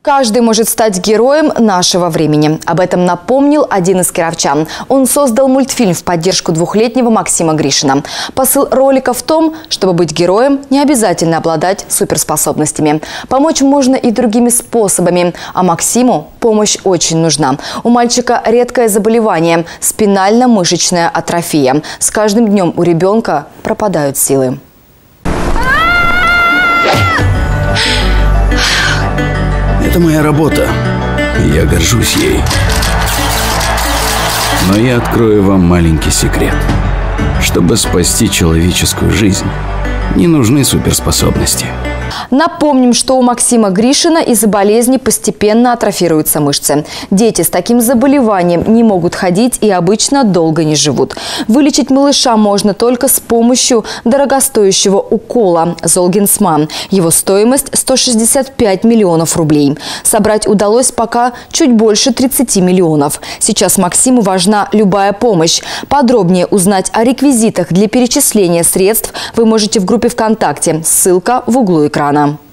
Каждый может стать героем нашего времени. Об этом напомнил один из кировчан. Он создал мультфильм в поддержку двухлетнего Максима Гришина. Посыл ролика в том, чтобы быть героем, не обязательно обладать суперспособностями. Помочь можно и другими способами. А Максиму помощь очень нужна. У мальчика редкое заболевание – спинально-мышечная атрофия. С каждым днем у ребенка пропадают силы. Это моя работа, и я горжусь ей. Но я открою вам маленький секрет. Чтобы спасти человеческую жизнь, не нужны суперспособности. Напомним, что у Максима Гришина из-за болезни постепенно атрофируются мышцы. Дети с таким заболеванием не могут ходить и обычно долго не живут. Вылечить малыша можно только с помощью дорогостоящего укола Золгенсман. Его стоимость – 165 миллионов рублей. Собрать удалось пока чуть больше 30 миллионов. Сейчас Максиму важна любая помощь. Подробнее узнать о реквизитах для перечисления средств вы можете в группе ВКонтакте. Ссылка в углу экрана.